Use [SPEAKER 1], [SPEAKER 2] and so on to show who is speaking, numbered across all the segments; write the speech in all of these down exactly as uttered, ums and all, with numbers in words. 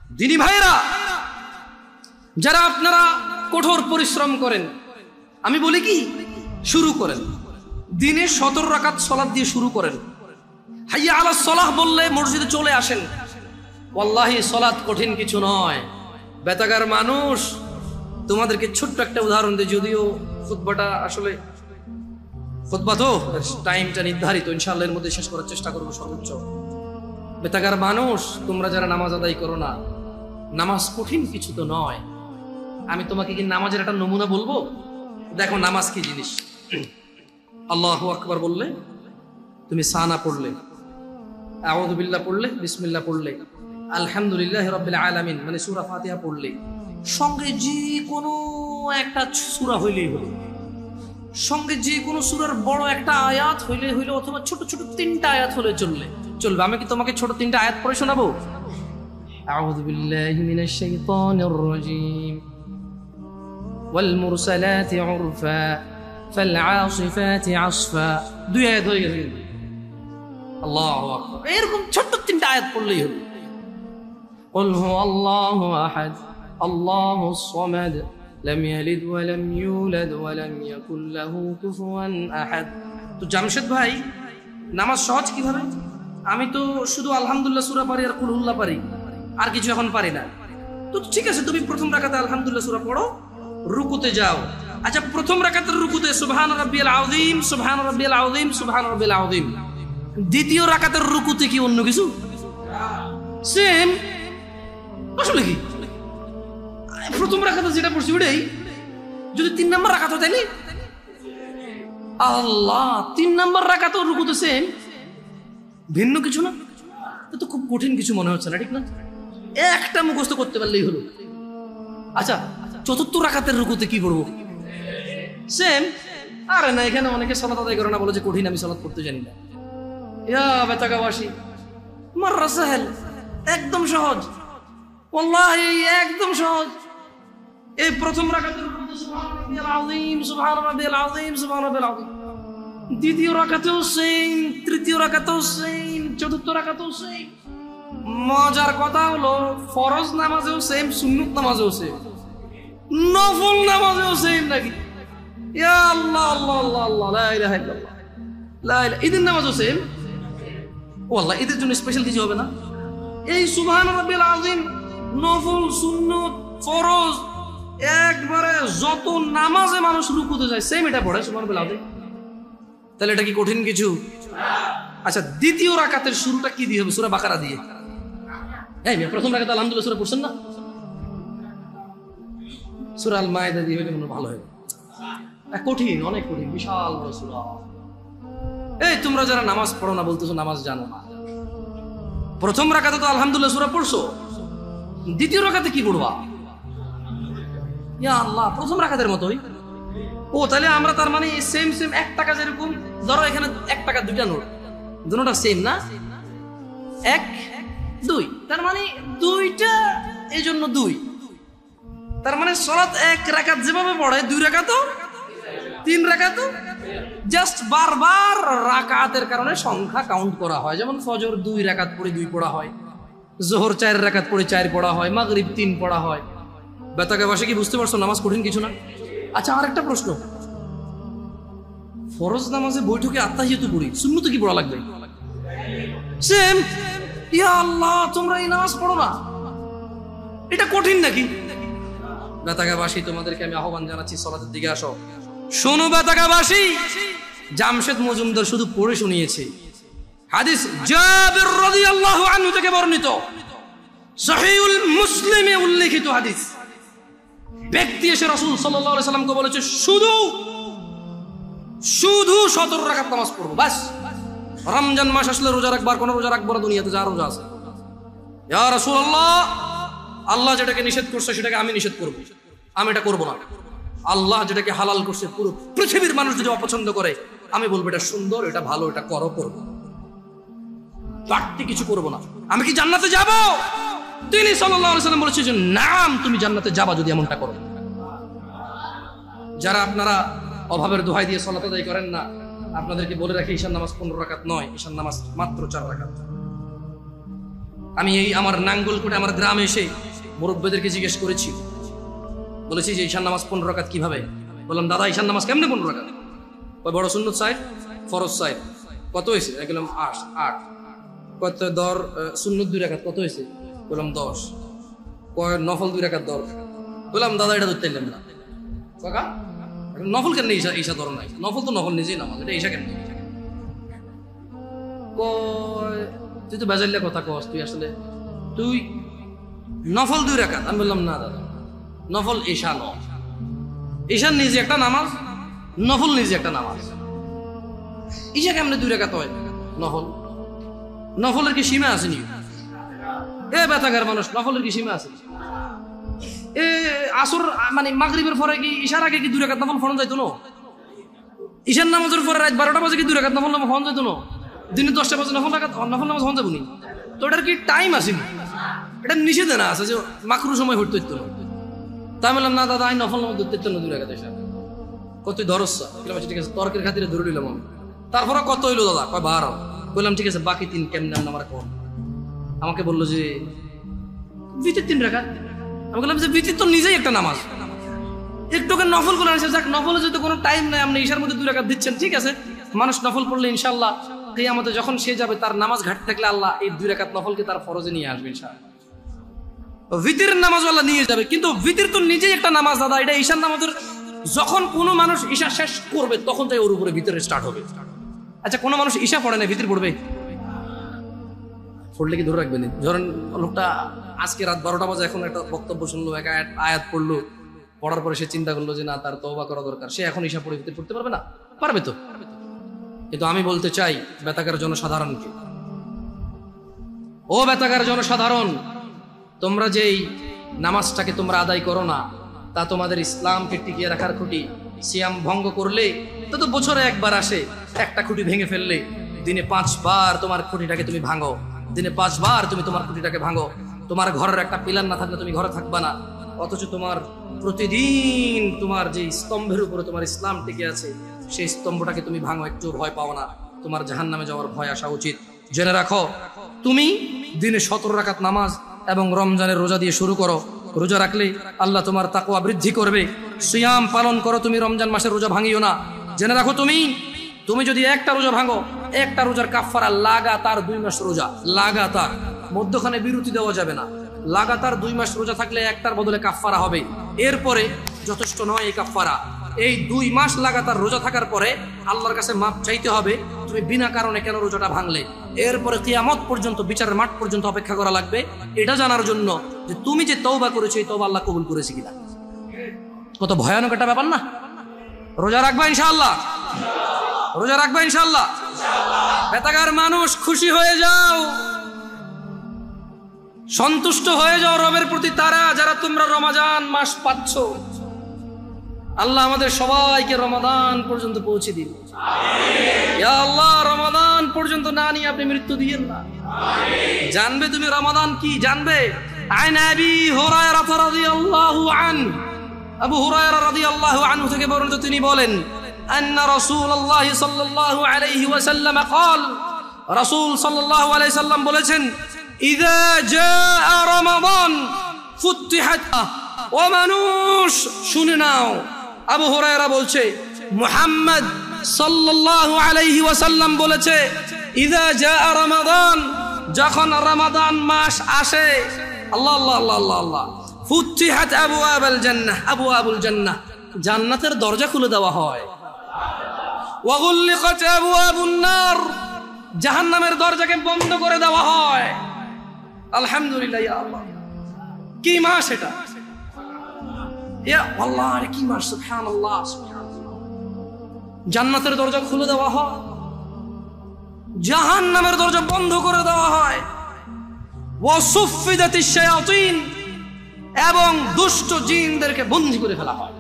[SPEAKER 1] দিনী ভাইরা, যারা আপনারা কঠোর পরিশ্রম করেন, আমি বলি কি, শুরু করেন দিনে সতেরো রাকাত সালাত দিয়ে শুরু করেন। হাইয়া আলাস সালাহ বললে মসজিদে চলে আসেন। ওয়াল্লাহি সালাত কঠিন কিছু নয়। বেতাগার মানুষ, তোমাদেরকে ছোট্ট একটা উদাহরণ দিই, যদিও খুতবাটা আসলে খুতবা তো টাইমটা নির্ধারিত, ইনশাআল্লাহ এর মধ্যে শেষ করার চেষ্টা করবো সর্বোচ্চ। বেতাগার মানুষ, তোমরা যারা নামাজ আদায় করো না, নামাজ কঠিন কিছু তো নয়। আমি তোমাকে কি নামাজের একটা নমুনা বলবো? দেখো নামাজ কি জিনিস। আল্লাহু আকবার বললে, তুমি সানা পড়লে, আউযু বিল্লাহ পড়লে, বিসমিল্লাহ পড়লে, আলহামদুলিল্লাহি রাব্বিল আলামিন মানে সূরা ফাতিহা পড়লে, সঙ্গে যে কোনো একটা সূরা হইলেই হলো, সঙ্গে যে কোনো সূরার বড় একটা আয়াত হইলে হইলো, অথবা ছোট ছোট তিনটা আয়াত হলে চললে চলবে। আমি কি তোমাকে ছোট তিনটা আয়াত পড়ে শোনাবো? আউযু বিল্লাহি মিনাশ শাইতানির রাজীম, ওয়াল মুরসালাতি উরফা ফাল আসিফাতি আসফা, দুই আয়াত হয়ে গেছে। আল্লাহু আকবার। এরকম ছোট তিনটা আয়াত পড়লেই হলো। কুল হুয়াল্লাহু আহাদ আল্লাহুস সামাদ লাম ইয়ালিদ ওয়া লাম ইউলাদ ওয়া লাম ইয়াকুল লাহু কুফুয়ান আহাদ। তো জামশেদ ভাই, নামাজ সহজ কিভাবে? আমি তো শুধু আলহামদুলিল্লাহ সূরা পারি আর কুল হুল্লাহ পারি, আর কিছু এখন পারি না। তো ঠিক আছে, তুমি প্রথম রাকাতে আলহামদুলিল্লাহ সূরা পড়ো, রুকুতে যাও। আচ্ছা, প্রথম রাকাতের রুকুতে সুবহান রাব্বিয়াল আযীম, সুবহান রাব্বিয়াল আযীম, সুবহান রাব্বিয়াল আযীম। দ্বিতীয় রাকাতের রুকুতে কি অন্য কিছু? সেম। আসলে কি প্রথম রাকাতে যেটা পড়ছি ওটাই, যদি তিন নাম্বার রাকাত হয় তাইলে আল্লাহ, তিন নাম্বার রাকাতেও রুকুতে সেম, ভিন্ন কিছু না। তো খুব কঠিন কিছু মনে হচ্ছে না, ঠিক না? একটা মুখস্থ করতে পারলেই হলো। আচ্ছা, চতুর্থ রাকাতের রুকুতে কি পড়বো? সেম। আরে না, এখানে অনেকে সালাত আদায় করে না, বলে যে কঠিন, আমি সালাত করতে জানি না। ইয়া বেতাগাবাসী, মাররা সাহেল, একদম সহজ, ওয়াল্লাহি একদম সহজ। এই প্রথম রাকাতের রুকুতে সুবহান রাব্বিয়াল আযীম, সুবহান রাব্বিয়াল আযীম, সুবহান রাব্বিয়াল আযীম। দ্বিতীয় রাকাতেও সেম, তৃতীয় রাকাতেও সেম, চতুর্থ রাকাতেও সেম। মজার কথা হলো, ফরজ নামাজেও সেম, সুন্নত নামাজেও সেম, নফল নামাজেও সেম নাকি? ইয়া আল্লাহ আল্লাহ আল্লাহ আল্লাহ, লা ইলাহা ইল্লাল্লাহ, লা ইলাহা। ঈদের নামাজও সেম। ওয়াল্লাহ, ঈদের জন্য স্পেশাল কিছু হবে না? এই সুবহান রাব্বিয়াল আযীম, নফল, সুন্নত, ফরজ, একবারে যত নামাজে মানুষ রুকুতে যায় সেম এটা পড়ে সুবহান রাব্বিয়াল আযীম। তাহলে এটা কি কঠিন কিছু? আচ্ছা, দ্বিতীয় রাকাতের শুরুটা কি দিয়ে হবে? সূরা বাকারা দিয়ে। এই প্রথম রাকাতে আলহামদুলিল্লাহ সূরা পড়ছেন না? সূরা আল মায়েদা দিয়ে হলে মনে ভালো হয়। কঠিন, অনেক কঠিন, বিশাল বড় সূরা। এই তোমরা যারা নামাজ পড়ো না বলতেছো নামাজ জানো না। প্রথম রাকাতে তো আলহামদুলিল্লাহ সূরা পড়ছো, দ্বিতীয় রাকাতে কি পড়বা? ইয়া আল্লাহ, প্রথম রাকাতের মতোই। ও তাহলে আমরা তার মানে সেম সেম, এক টাকা যেরকম, ধরো এখানে এক টাকা দুইটা নোট, দুটোটা সেম না? এক দুই, তার মানে দুইটা, এই জন্য দুই। তার মানে সালাত এক রাকাত যেভাবে পড়ে, দুই রাকাতও, তিন রাকাতও, জাস্ট বারবার রাকাতের কারণে সংখ্যা কাউন্ট করা হয়। যেমন ফজর দুই রাকাত পড়ে দুই পড়া হয়, জোহর চার রাকাত পড়ে চার পড়া হয়, মাগরিব তিন পড়া হয়। বেতাগাবাসী কি বুঝতে পারছো নামাজ কঠিন কিছু না? আচ্ছা, আর একটা প্রশ্ন, ফরজ নামাজে বৈঠকে আত্তাহিয়াতু পড়ি, সুন্নতে কি পড়া লাগবে? সেম। ইয়া আল্লাহ, তোমরা এই নামাজ পড়ো না, এটা কঠিন নাকি? বেতাগাবাসী, তোমাদেরকে আমি আহ্বান জানাচ্ছি, সালাতের দিকে আসো। শোনো বেতাগাবাসী, জামশেদ মজুমদার শুধু পড়ে শুনিয়েছে। হাদিস জাবির রাদিয়াল্লাহু আনহু থেকে বর্ণিত, সহিহুল মুসলিমে উল্লেখিত হাদিস। ব্যক্তি এসে রাসূল সাল্লাল্লাহু আলাইহি সাল্লামকে বলেছে, শুধু শুধু সতেরো রাকাত নামাজ পড়বো, বাস। রমজান মাস আসলে রোজা রাখবার, কোন রোজা রাখবো না, দুনিয়াতে যা রোজা আছে। ইয়া রাসূলুল্লাহ, আল্লাহ যেটাকে নিষেধ করছে সেটাকে আমি নিষেধ করবো, আমি এটা করবো না। আল্লাহ যেটাকে হালাল করছে, পুরো পৃথিবীর মানুষ যদি অপছন্দ করে, আমি বলবো এটা সুন্দর, এটা ভালো, এটা করো, করবো, বাড়তি কিছু করবো না। আমি কি জান্নাতে যাব? তিনি সাল্লাল্লাহু আলাইহি সাল্লাম বলেছেন যে নাম, তুমি জান্নাতে যাবা যদি এমনটা করো। যারা আপনারা অভাবের দোহাই দিয়ে সালাত আদায় করেন না, আপনাদেরকে বলে রাখি, ঈশার নামাজ পনেরো রাকাত নয়, ঈশার নামাজ মাত্র চার রাকাত। আমি এই আমার নাঙ্গলকোটে আমার গ্রামে এসে মুরব্বীদেরকে জিজ্ঞেস করেছি, বলেছি যে ঈশান নামাজ পনেরো রাকাত কিভাবে? বললাম দাদা ঈশান নামাজ কেমনে পনেরো রাকাত? ওই বড় সুন্নত সাইড ফরজ সাইড কত হয়েছে? বললাম আট আট কত দর সুন্নত দুই রাকাত কত হয়েছে? বললাম দশ। কয় নফল দুই রাকাত দর। বললাম দাদা এটা ধরতে এলাম না কাকা, নফল কেন ঈশা ঈশা ধরো নাই? নফল তো নফল নিজেই নামাজ, এটা ঈশা কেন? কয় তুই তো বেজাল্লা কথা কস, তুই আসলে তুই নফল দুই রাকাত। আমি বললাম না দাদা নফল ঈশা ন, ঈশান নিজে একটা নামাজ, নফল নিজে একটা নামাজ। ঈশা কেমনে দুই রাকাত হয়? নফল নফলের কি সীমা আসেনি? এ বেতাগার মানুষ, নফলের কি সীমা আছে? এ আসর মানে মাগরিবের পরে কি ঈশার আগে কি দুই রাকাত নফল ফরজ যাইতো না? ঈশার নামাজের পরে রাত বারোটা বাজে কি দুই রাকাত নফল নামাজ ফরজ যাইতো না? দিনে দশটা বাজে নফল রাকাত নফল নামাজ ফরজ যাবো নি? তো এটার কি টাইম আসেনি? এটা নিষেধ না আছে যে মাকরু সময় হইতে হইতো না। তাই বললাম না দাদা আমি নফল নামাজ ধরতে না দুই রাকাত ঈশা। কত ধরস্যা? ঠিক আছে তর্কের খাতিরে ধরে নিলাম আমি। তারপরে কত হইলো দাদা? কয় বারো। বললাম ঠিক আছে বাকি তিন কেমন আমার কোন? আমাকে বললো যে বিতির তিন রাকাত। আমি বললাম যে বিতির তো নিজেই একটা নামাজ, একটুকে নফল করে আনছে। যাক নফলে যদি কোনো টাইম নাই, আপনি ঈশার মধ্যে দুই রাকাত দিচ্ছেন, ঠিক আছে। মানুষ নফল পড়লে ইনশাল্লাহ কিয়ামতে যখন সে যাবে তার নামাজ ঘাটতে থাকলে আল্লাহ এই দুই রাকাত নফলকে তার ফরজে নিয়ে আসবে ইনশাআল্লাহ। ভিতির নামাজ আল্লাহ নিয়ে যাবে, কিন্তু ভিতির তো নিজেই একটা নামাজ দাদা। এটা ঈশার নামাজের যখন কোনো মানুষ ঈশা শেষ করবে তখন তাই ওর উপরে ভিতরে স্টার্ট হবে। আচ্ছা কোনো মানুষ ঈশা পড়ে না ভিতর পড়বে? পড়লে কি ধরে রাখবেন? ধরেন লোকটা আজকে রাত বারোটা বাজে এখন একটা বক্তব্য শুনলো, এক আয়াত পড়লো, পড়ার পরে সে চিন্তা করলো যে না তার তওবা করা দরকার, সে এখন ঈশা পড়ে ভিতরে পড়তে পারবে না? পারবে তো। কিন্তু আমি বলতে চাই বেতাগার জনসাধারণকে, ও বেতাগার জনসাধারণ, তোমরা যেই নামাজটাকে তোমরা আদায় করো না তা তোমাদের ইসলামকে টিকিয়ে রাখার খুঁটি। সিয়াম ভঙ্গ করলে তো তো বছরে একবার আসে, একটা খুঁটি ভেঙে ফেললে দিনে পাঁচবার তোমার খুঁটিটাকে তুমি ভাঙো, দিনে পাঁচবার তুমি তোমার খুঁটিটাকে ভাঙো। তোমার ঘরের একটা পিলার না থাকলে তুমি ঘরে থাকবা না, অথচ তোমার প্রতিদিন তোমার যে স্তম্ভের উপরে তোমার ইসলাম টিকে আছে সেই স্তম্ভটাকে তুমি ভাঙো, একটু ভয় পাও না? তোমার জাহান্নামে যাওয়ার ভয় আসা উচিত। জেনে রাখো তুমি দিনে সতেরো রাকাত নামাজ এবং রমজানের রোজা দিয়ে শুরু করো। রোজা রাখলে আল্লাহ তোমার তাকওয়া বৃদ্ধি করবে। সিয়াম পালন করো, তুমি রমজান মাসের রোজা ভাঙিও না। জেনে রাখো তুমি তুমি যদি একটা রোজা ভাঙো, একটা রোজার কাফারা লাগাতার দুই মাস রোজা, লাগাতার, মধ্যখানে বিরতি দেওয়া যাবে না। লাগাতার দুই মাস রোজা থাকলে একটার বদলে কাফারা হবে। এরপরে যথেষ্ট নয় এই কাফারা, এই দুই মাস লাগাতার রোজা থাকার পরে আল্লাহর কাছে মাপ চাইতে হবে তুমি বিনা কারণে কেন রোজাটা ভাঙলে। এরপরে কিয়ামত পর্যন্ত, বিচারের মাঠ পর্যন্ত অপেক্ষা করা লাগবে এটা জানার জন্য যে তুমি যে তওবা করেছো এই তওবা আল্লাহ কবুল করেছে কিনা। কত ভয়ানক একটা ব্যাপার না? রোজা রাখবা ইনশাআল্লাহ, রোজা রাখবা ইনশাআল্লাহ। বেতাগার মানুষ খুশি হয়ে যাও, সন্তুষ্ট হয়ে যাও রবের প্রতি, তারা যারা তোমরা রমাজান মাস পাচ্ছ। আল্লাহ আমাদের সবাইকে রমাদান পর্যন্ত পৌঁছে দিন। ইয়া আল্লাহ রমাদান পর্যন্ত না নিয়ে আপনি মৃত্যু দিয়েন না। জানবে তুমি রমাদান কি? জানবে। আন আবি হুরায়রা রাদিয়াল্লাহু আনহু, আবু হুরায়রা রাদিয়াল্লাহু আনহু থেকে বর্ণিত, তিনি বলেন আন্না রাসূলুল্লাহ সাল্লাল্লাহু আলাইহি ওয়াসাল্লাম قال, রাসূল সাল্লাল্লাহু আলাইহি সাল্লাম বলেছেন, ইযা জাআ রমাদান ফুতিহাত। ও মানুষ শুনে নাও, আবু হুরায়রা বলছে মুহাম্মদ সাল্লাল্লাহু আলাইহি ওয়াসাল্লাম বলেছে, ইযা জাআ রমাদান, যখন রমাদান মাস আসে, আল্লাহ আল্লাহ আল্লাহ আল্লাহ আল্লাহ, ফুতিহাত আবওয়াবুল জান্নাহ, আবওয়াবুল জান্নাহ, জান্নাতের দরজা খুলে দেওয়া হয়। ওয়া গুল্লিকাত আবওয়াবুন নার, জাহান্নামের দরজাকে বন্ধ করে দেওয়া হয়। আলহামদুলিল্লাহ, ইয়া আল্লাহ কি মাস এটা! ইয়া আল্লাহ কি মাস! সুবহানাল্লাহ, সুবহানাল্লাহ। জান্নাতের দরজা খুলে দেওয়া হয়, জাহান্নামের দরজা বন্ধ করে দেওয়া হয়। ওয়া সুফিদাতিশ শায়াতিন, এবং দুষ্ট জিনদেরকে বন্দী করে ফেলা হয়।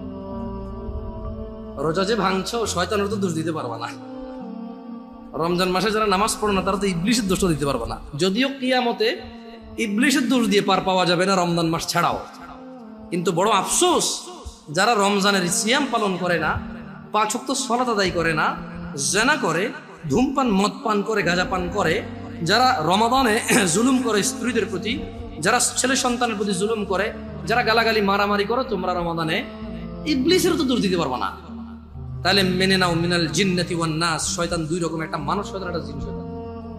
[SPEAKER 1] রোজা যে ভাঙছো, শয়তানের তো দোষ দিতে পারবা না। রমজান মাসে যারা নামাজ পড়ে না তারা তো ইবলিশের দোষ দিতে পারবে না। যদিও কিয়ামতে ইবলিশের দোষ দিয়ে পার পাওয়া যাবে না রমজান মাস ছাড়াও, কিন্তু বড় আফসোস যারা রমজানের সিয়াম পালন করে না, পাঁচ ওয়াক্ত সালাত আদায় করে না, জিনা করে, ধূমপান মদ পান করে, গাঁজা পান করে, যারা রমাদানে জুলুম করে স্ত্রীদের প্রতি, যারা ছেলে সন্তানের প্রতি জুলুম করে, যারা গালাগালি মারামারি করো, তোমরা রমাদানে ইবলিসের তো দূর দিতে পারবো না। তাহলে মেনে নাও মিনাল জিন্নাতি ওয়ান নাস, শয়তান দুই রকম, একটা মানুষ শয়তান, একটা জিন শয়তান।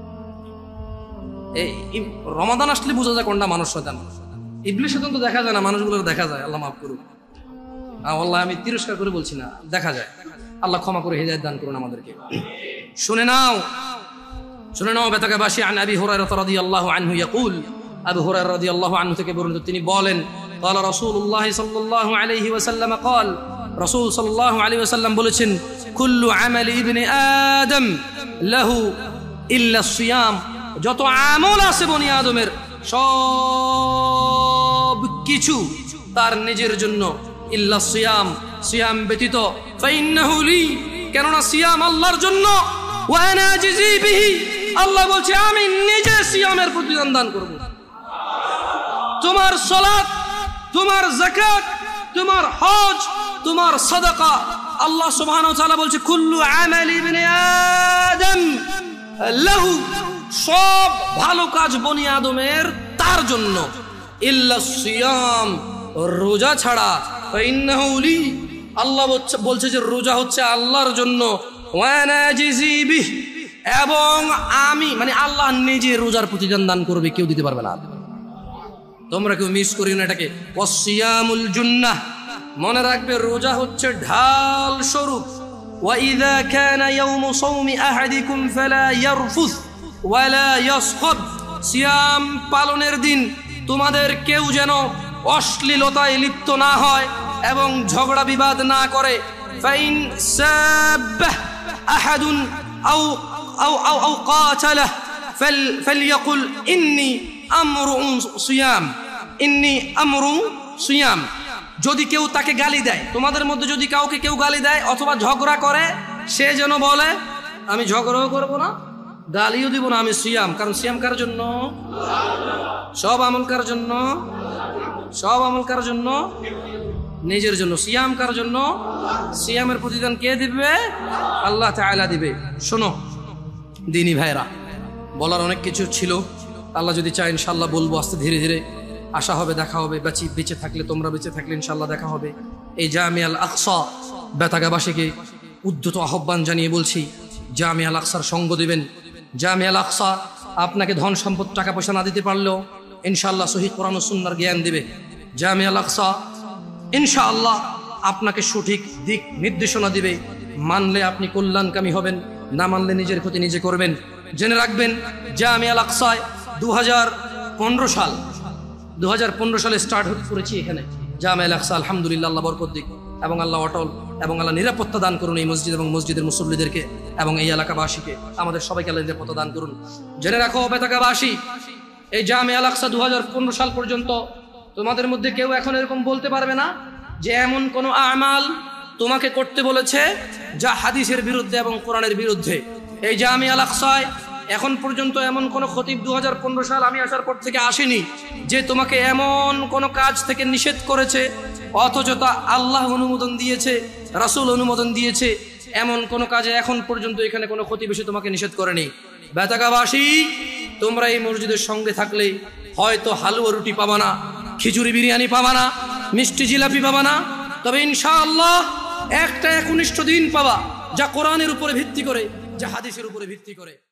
[SPEAKER 1] এই রমাদান আসলে বোঝা যায় কোনটা মানুষ শয়তান। ইবলিস শয়তান তো দেখা যায় না, মানুষগুলোর দেখা যায়। আল্লাহ মাফ করুক, আল্লাহ আমি তিরস্কার করে বলছি না, দেখা যায়। আল্লাহ ক্ষমা করে হিদায়াত দান করুন আমাদেরকে। শুনে নাও শুনে নাও বেতাকাবাসী আন আবি হুরায়রা রাদিয়াল্লাহু আনহু ইয়াকুল, আবু হুরায়রা রাদিয়াল্লাহু আনহু থেকে বর্ণিত, তিনি বলেন ক্বালা রাসূলুল্লাহ সাল্লাল্লাহু আলাইহি ওয়াসাল্লাম ক্বাল, রাসূল সাল্লাল্লাহু আলাইহি ওয়াসাল্লাম বলেছেন, কুল্লু আমালি ইবনি আদম লাহু ইল্লা সিয়াম, যত আমল আছে বনি আদমের সব কিছু তার নিজের জন্য, ইল্লা সিয়াম, সিয়াম ব্যতীত, ফাইন্নাহু লি, কেননা সিয়াম আল্লাহর জন্য, ওয়া আনা আজজি বিহি, আল্লাহ বলছে আমি নিজে সিয়ামের প্রতিদান দান করব। তোমার সালাত, তোমার যাকাত, তোমার হজ, তোমার সাদাকা, আল্লাহ সুবহানাহু ওয়া তাআলা বলছে কুল্লু আমালি ইবনি আদম লাহু, সব ভালো কাজ বনি আদমের তার জন্য, ইল্লা সিয়াম, রোজা ছাড়া, ফাইন্নাহু লি, আল্লাহ বলছে যে রোজা হচ্ছে আল্লাহর জন্য, ওয়া আনা আজজি বিহি, এবং আমি মানে আল্লাহ নিজে রোজার প্রতিদান দান করবে, কেউ দিতে পারবে না। তোমরা কেউ মিস করিও না এটাকে। ওয়াসিয়ামুল জুন্নাহ, মনে রাখবে রোজা হচ্ছে ঢাল স্বরূপ। ওয়া ইযা কানা ইয়াউমু সাওমি আহাদিকুম ফালা ইয়ারফুস ওয়ালা ইয়াসখাব, সিয়াম পালনের দিন তোমাদের কেউ যেন অশ্লীলতায় লিপ্ত না হয় এবং ঝগড়া বিবাদ না করে। ফাইন সাব্বাহ আহাদুন আও আও আও আও কাতালাহ ফাল ফালইয়াকুল ইন্নী আমরুন সিয়াম, ইন্নী আমরুন সিয়াম, যদি কেউ তাকে গালি দেয়, তোমাদের মধ্যে যদি কাউকে কেউ গালি দেয় অথবা ঝগড়া করে, সে যেন বলে আমি ঝগড়াও করব না, গালিও দিব না, আমি সিয়াম। কারণ সিয়াম কার জন্য? সব আমল কার জন্য? সব আমল কার জন্য? নিজের জন্য। সিয়াম কার জন্য? সিয়ামের প্রতিদান কে দিবে? আল্লাহ তাআলা দিবে। শোনো দিনী ভাইরা, বলার অনেক কিছু ছিল, আল্লাহ যদি চায় ইনশাআল্লাহ বলবো আস্তে ধীরে ধীরে, আশা হবে দেখা হবে, বেঁচে বেঁচে থাকলে, তোমরা বেঁচে থাকলে ইনশাআল্লাহ দেখা হবে। এই জামিয়া আল আকসা বেতাগাবাসীকে উদ্ধত আহ্বান জানিয়ে বলছি, জামিয়া আল আকসার সঙ্গ দিবেন। জামিয়া আল আকসা আপনাকে ধন সম্পদ টাকা পয়সা না দিতে পারলেও ইনশাআল্লাহ সহিহ কোরআন ও সুন্নাহর জ্ঞান দিবে। জামিয়া আল আকসা ইনশাআল্লাহ আপনাকে সঠিক দিক নির্দেশনা দিবে। মানলে আপনি কল্যাণকামী হবেন, না মানলে নিজের ক্ষতি নিজে করবেন। জেনে রাখবেন জামিয়া আল আকসায় দু হাজার পনেরো সাল দু হাজার পনেরো সালে স্টার্ট করেছি এখানে জামিয়া আল আকসা। আলহামদুলিল্লাহ, আল্লাহ বরকত দিক এবং আল্লাহ অটল এবং আল্লাহ নিরাপত্তা দান করুন এই মসজিদ এবং মসজিদের মুসল্লিদেরকে এবং এই এলাকাবাসীকে, আমাদের সবাইকে আল্লাহ নিরাপত্তা দান করুন। জেনে রাখো বেতাকাবাসী, এই জামিয়া আল আকসা দু হাজার পনেরো সাল পর্যন্ত তোমাদের মধ্যে কেউ এখন এরকম বলতে পারবে না যে এমন কোনো আমাল তোমাকে করতে বলেছে যা হাদিসের বিরুদ্ধে এবং কোরআনের বিরুদ্ধে। এই জামিয়া আল আকসায় এখন পর্যন্ত এমন কোনো খতিব দু হাজার পনেরো সাল আমি আসার পর থেকে আসেনি যে তোমাকে এমন কোনো কাজ থেকে নিষেধ করেছে, অথচ তা আল্লাহ অনুমোদন দিয়েছে, রাসূল অনুমোদন দিয়েছে, এমন কোনো কাজে এখন পর্যন্ত এখানে কোনো খতিব এসে তোমাকে নিষেধ করেনি। বেতাকাবাসী, তোমরা এই মসজিদের সঙ্গে থাকলে হয়তো হালুয়া রুটি পাবা না, খিচুড়ি বিরিয়ানি পাবা না, মিষ্টি জিলাপি পাবা না, তবে ইনশাআল্লাহ একটা একনিষ্ঠ দিন পাবা যা কোরআনের উপরে ভিত্তি করে, যা হাদিসের উপরে ভিত্তি করে।